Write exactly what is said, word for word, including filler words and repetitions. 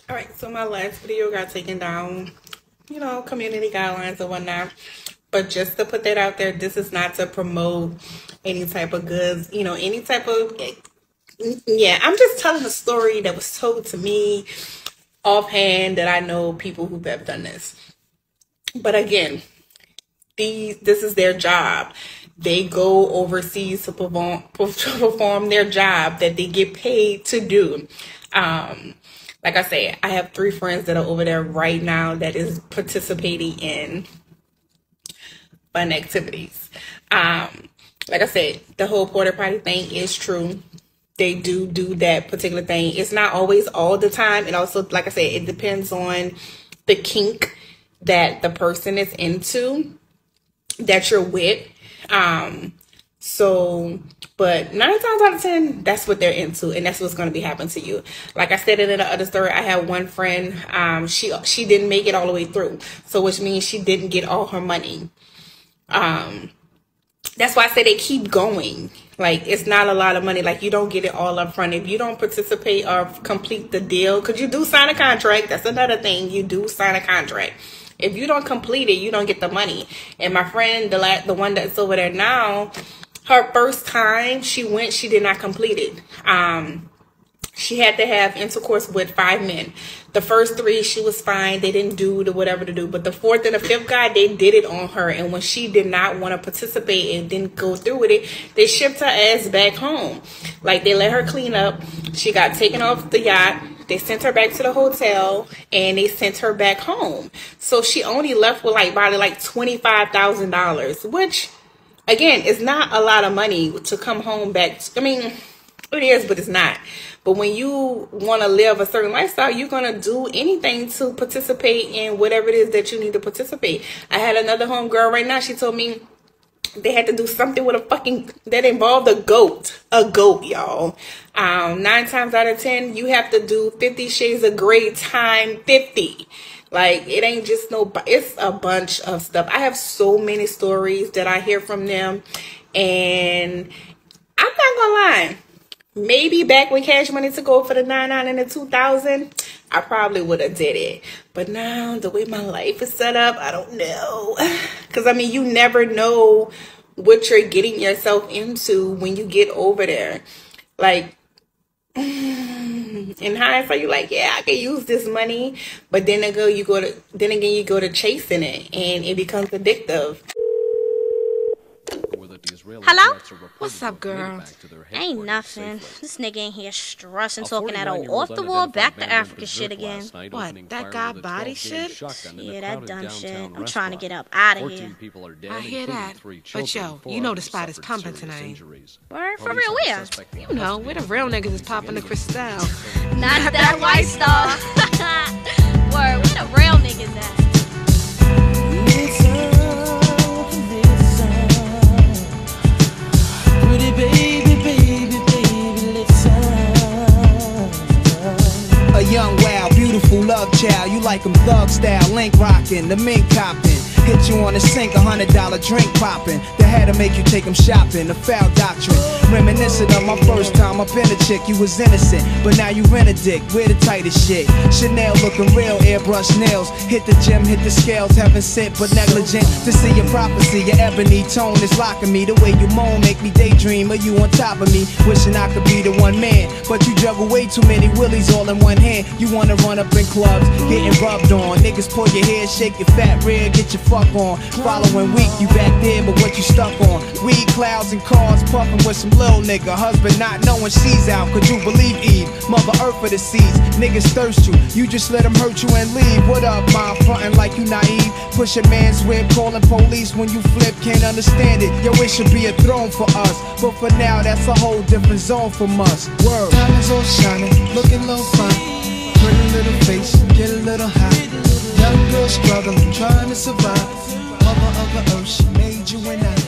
Alright, so my last video got taken down, you know, community guidelines and whatnot. But just to put that out there, this is not to promote any type of goods, you know, any type of, yeah, I'm just telling a story that was told to me offhand that I know people who have done this. But again, these, this is their job. They go overseas to perform, to perform their job that they get paid to do. Um, like I say, I have three friends that are over there right now that is participating in fun activities. Um, like I said, the whole porta potty thing is true. They do do that particular thing. It's not always all the time. It also, like I said, it depends on the kink that the person is into, that you're with. Um, so, but nine times out of ten, that's what they're into, and that's what's going to be happening to you. Like I said in the other story, I had one friend, um, she, she didn't make it all the way through. So, which means she didn't get all her money. Um, that's why I say they keep going. Like, it's not a lot of money. Like, you don't get it all up front. If you don't participate or complete the deal, because you do sign a contract. That's another thing. You do sign a contract. If you don't complete it, you don't get the money. And my friend, the la the one that's over there now, her first time she went, she did not complete it. Um, she had to have intercourse with five men. The first three, she was fine. They didn't do the whatever to do. But the fourth and the fifth guy, they did it on her. And when she did not want to participate and didn't go through with it, they shipped her ass back home. Like, they let her clean up. She got taken off the yacht. They sent her back to the hotel, and they sent her back home. So she only left with like probably like twenty-five thousand dollars, which, again, is not a lot of money to come home back. I mean, it is, but it's not. But when you want to live a certain lifestyle, you're going to do anything to participate in whatever it is that you need to participate. I had another homegirl right now. She told me they had to do something with a fucking, that involved a goat. A goat, y'all. Um, nine times out of ten, you have to do fifty Shades of Grey time fifty. Like, it ain't just no, it's a bunch of stuff. I have so many stories that I hear from them. And I'm not gonna lie. Maybe back when Cash Money took over for the nine nine and the two thousand, I probably would have did it. But now, the way my life is set up, I don't know. Because, I mean, you never know what you're getting yourself into when you get over there. Like, in hindsight, you're like, yeah, I can use this money. But then again, you go to, then again, you go to chasing it, and it becomes addictive. Hello? What's up, girl? Ain't nothing. This nigga in here stressing, talking that old off-the-wall, back-to-Africa shit again. What, that guy body shit? Yeah, that dumb shit. I'm trying to get up out of here. I hear that. But yo, you know the spot is pumping tonight. Word? For real, where? You know, where the real niggas is popping the crystal. Not that white star. Word, where the real niggas at? A young, wild, beautiful love child. You like them thug style, link rockin', the mink coppin'. Hit you on the sink, a hundred dollar drink poppin'. The had to make you take them shopping, the foul doctrine. Reminiscent of my first time up in a chick, you was innocent, but now you rent a dick, wear the tightest shit. Chanel looking real, airbrush nails. Hit the gym, hit the scales, heaven sent but negligent. To see your prophecy, your ebony tone is locking me. The way you moan make me daydream of you on top of me. Wishing I could be the one man, but you juggle way too many willies all in one hand. You wanna run up in clubs, getting rubbed on. Niggas pull your hair, shake your fat rear, get your fuck on. Following week, you back there, but what you stuck on? Weed, clouds, and cars, puffin' with some little nigga. Husband not knowing she's out, could you believe Eve? Mother Earth for the seeds, niggas thirst you. You just let them hurt you and leave. What up, mom? Frontin' like you naive. Push a man's whip, calling police when you flip, can't understand it. Yo, it should be a throne for us, but for now, that's a whole different zone from us. Word. Diamonds all shining, looking low fine. Pretty little face, get a little high. Young girl struggling, trying to survive. Mother of the earth, she made you and I.